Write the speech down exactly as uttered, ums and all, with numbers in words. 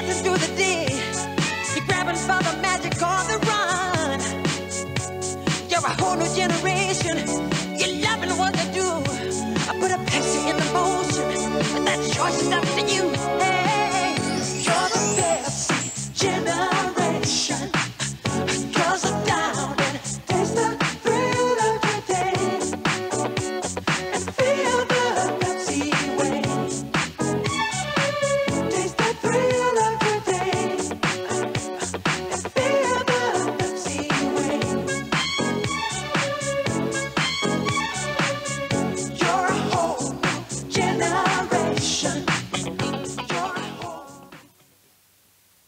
dancing through the day. You're grabbing for the magic on the run. You're a whole new generation. You're loving what they do. I put a Pepsi in the motion, but that choice is up to you. Hey.